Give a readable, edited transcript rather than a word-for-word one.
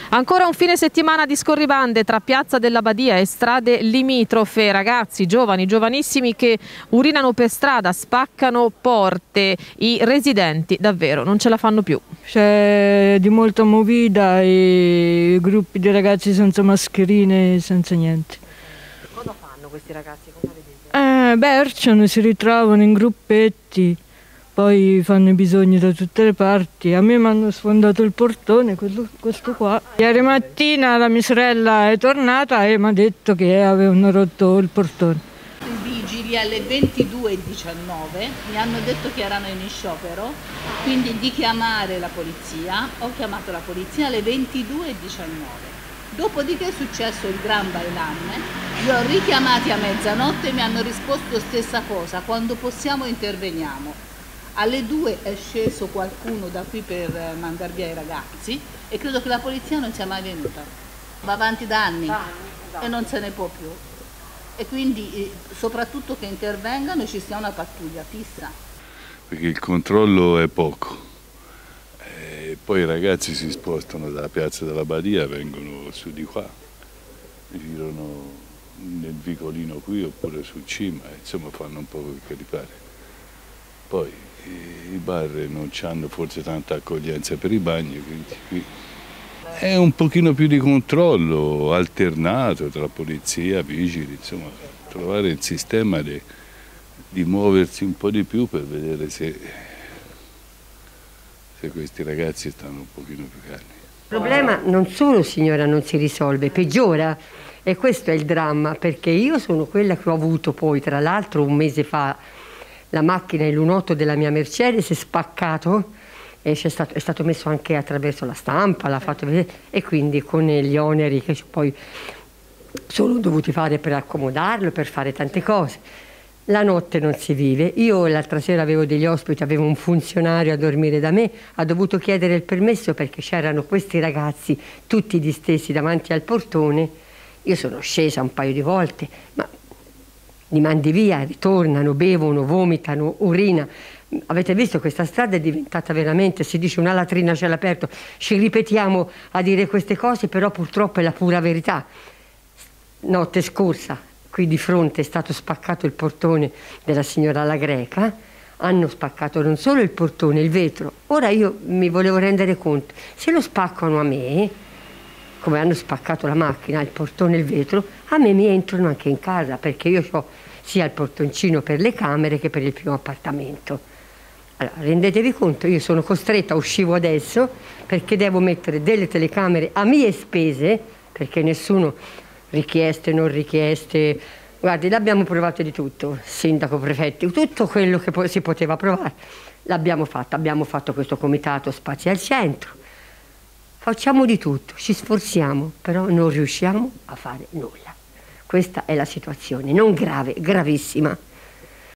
Ancora un fine settimana di scorribande tra Piazza della Badia e strade limitrofe, ragazzi giovani, giovanissimi che urinano per strada, spaccano porte, i residenti davvero non ce la fanno più. C'è di molta movida e gruppi di ragazzi senza mascherine, senza niente. Cosa fanno questi ragazzi? Cosa vedete? Berciano, si ritrovano in gruppetti. Poi fanno i bisogni da tutte le parti. A me mi hanno sfondato il portone, questo qua. Ieri mattina la mia sorella è tornata e mi ha detto che avevano rotto il portone. I vigili alle 22:19 mi hanno detto che erano in sciopero, quindi di chiamare la polizia. Ho chiamato la polizia alle 22:19. Dopodiché è successo il gran bailamme, li ho richiamati a mezzanotte e mi hanno risposto stessa cosa: quando possiamo interveniamo. Alle 2 è sceso qualcuno da qui per mandar via i ragazzi e credo che la polizia non sia mai venuta. Va avanti da anni e non se ne può più. E quindi soprattutto che intervengano e ci sia una pattuglia fissa. Perché il controllo è poco. E poi i ragazzi si spostano dalla Piazza della Badia, vengono su di qua, girano nel vicolino qui oppure su cima, insomma fanno un po' quel che gli pare. Poi i bar non hanno forse tanta accoglienza per i bagni, quindi qui è un pochino più di controllo alternato tra polizia, vigili, insomma trovare il sistema di muoversi un po' di più per vedere se questi ragazzi stanno un pochino più calmi. Il problema non solo, signora, non si risolve, peggiora, e questo è il dramma, perché io sono quella che ho avuto poi, tra l'altro un mese fa, la macchina, il lunotto della mia Mercedes è spaccato e è stato messo anche attraverso la stampa, l'ha fatto vedere, e quindi con gli oneri che poi sono dovuti fare per accomodarlo, per fare tante cose. La notte non si vive. Io l'altra sera avevo degli ospiti, avevo un funzionario a dormire da me, ha dovuto chiedere il permesso perché c'erano questi ragazzi tutti distesi davanti al portone. Io sono scesa un paio di volte, ma li mandi via, ritornano, bevono, vomitano, urina. Avete visto, questa strada è diventata veramente, si dice una latrina a cielo aperto, ci ripetiamo a dire queste cose, però purtroppo è la pura verità. Notte scorsa, qui di fronte è stato spaccato il portone della signora La Greca, hanno spaccato non solo il portone, il vetro. Ora io mi volevo rendere conto, se lo spaccano a me, come hanno spaccato la macchina, il portone e il vetro, a me mi entrano anche in casa, perché io ho sia il portoncino per le camere che per il primo appartamento. Allora, rendetevi conto, io sono costretta, uscivo adesso, perché devo mettere delle telecamere a mie spese, perché nessuno, richieste, non richieste, guardi, l'abbiamo provato di tutto, sindaco, prefetti, tutto quello che si poteva provare, l'abbiamo fatto. Abbiamo fatto questo comitato Spazi al Centro. Facciamo di tutto, ci sforziamo, però non riusciamo a fare nulla. Questa è la situazione, non grave, gravissima.